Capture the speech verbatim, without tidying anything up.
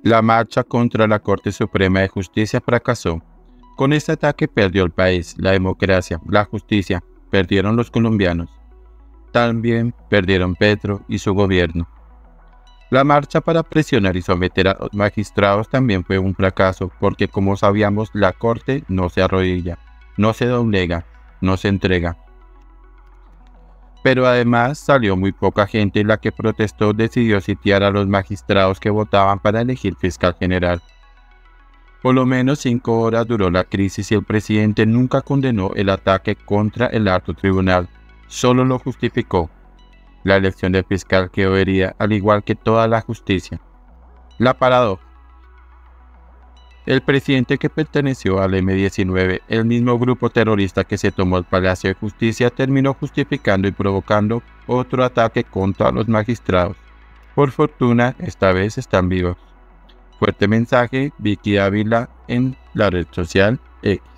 La marcha contra la Corte Suprema de Justicia fracasó. Con este ataque perdió el país, la democracia, la justicia, perdieron los colombianos. También perdieron Petro y su gobierno. La marcha para presionar y someter a los magistrados también fue un fracaso porque, como sabíamos, la Corte no se arrodilla, no se doblega, no se entrega. Pero además salió muy poca gente y la que protestó decidió sitiar a los magistrados que votaban para elegir fiscal general. Por lo menos cinco horas duró la crisis y el presidente nunca condenó el ataque contra el alto tribunal, solo lo justificó. La elección del fiscal quedó herida, al igual que toda la justicia. La paradoja. El presidente, que perteneció al eme diecinueve, el mismo grupo terrorista que se tomó el Palacio de Justicia, terminó justificando y provocando otro ataque contra los magistrados. Por fortuna, esta vez están vivos. Fuerte mensaje, Vicky Ávila en la red social X.